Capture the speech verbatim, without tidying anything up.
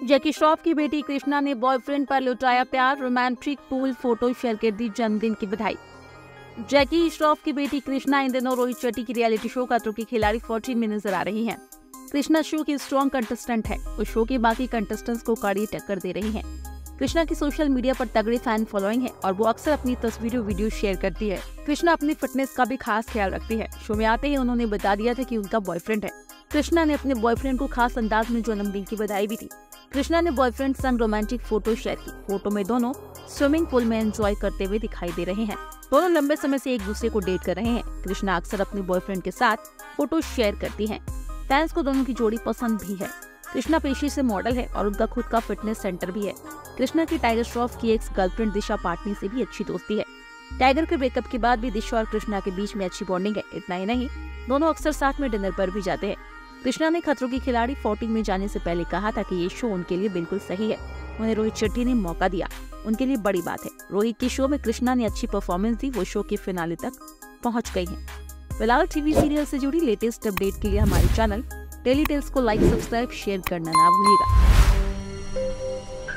जैकी श्रॉफ की बेटी कृष्णा ने बॉयफ्रेंड पर लुटाया प्यार, रोमांटिक पूल फोटो शेयर कर दी जन्मदिन की बधाई। जैकी श्रॉफ की बेटी कृष्णा इन दिनों रोहित शेट्टी की रियलिटी शो खतरों की खिलाड़ी चौदह में नजर आ रही हैं। कृष्णा शो की स्ट्रॉन्ग कंटेस्टेंट है और शो के बाकी कंटेस्टेंट्स को कड़ी टक्कर दे रही हैं। कृष्णा की सोशल मीडिया पर तगड़ी फैन फॉलोइंग है और वो अक्सर अपनी तस्वीरें वीडियो शेयर करती है। कृष्णा अपनी फिटनेस का भी खास ख्याल रखती है। शो में आते ही उन्होंने बता दिया था कि उनका बॉयफ्रेंड है। कृष्णा ने अपने बॉयफ्रेंड को खास अंदाज में जन्मदिन की बधाई भी दी। कृष्णा ने बॉयफ्रेंड संग रोमांटिक फोटो शेयर की। फोटो में दोनों स्विमिंग पूल में एंजॉय करते हुए दिखाई दे रहे हैं। दोनों लंबे समय से एक दूसरे को डेट कर रहे हैं। कृष्णा अक्सर अपने बॉयफ्रेंड के साथ फोटो शेयर करती हैं। फैंस को दोनों की जोड़ी पसंद भी है। कृष्णा पेशे से मॉडल है और उनका खुद का फिटनेस सेंटर भी है। कृष्णा की टाइगर श्रॉफ की एक्स गर्लफ्रेंड दिशा पाटनी से भी अच्छी दोस्ती है। टाइगर के ब्रेकअप के बाद भी दिशा और कृष्णा के बीच में अच्छी बॉन्डिंग है। इतना ही नहीं, दोनों अक्सर साथ में डिनर पर भी जाते हैं। कृष्णा ने खतरों की खिलाड़ी चौदह में जाने से पहले कहा था कि ये शो उनके लिए बिल्कुल सही है। उन्हें रोहित शेट्टी ने मौका दिया, उनके लिए बड़ी बात है। रोहित के शो में कृष्णा ने अच्छी परफॉर्मेंस दी, वो शो के फिनाले तक पहुंच गई हैं। फिलहाल टीवी सीरियल से जुड़ी लेटेस्ट अपडेट के लिए हमारे चैनल डेली टेल्स को लाइक, सब्सक्राइब, शेयर करना ना भूलिएगा।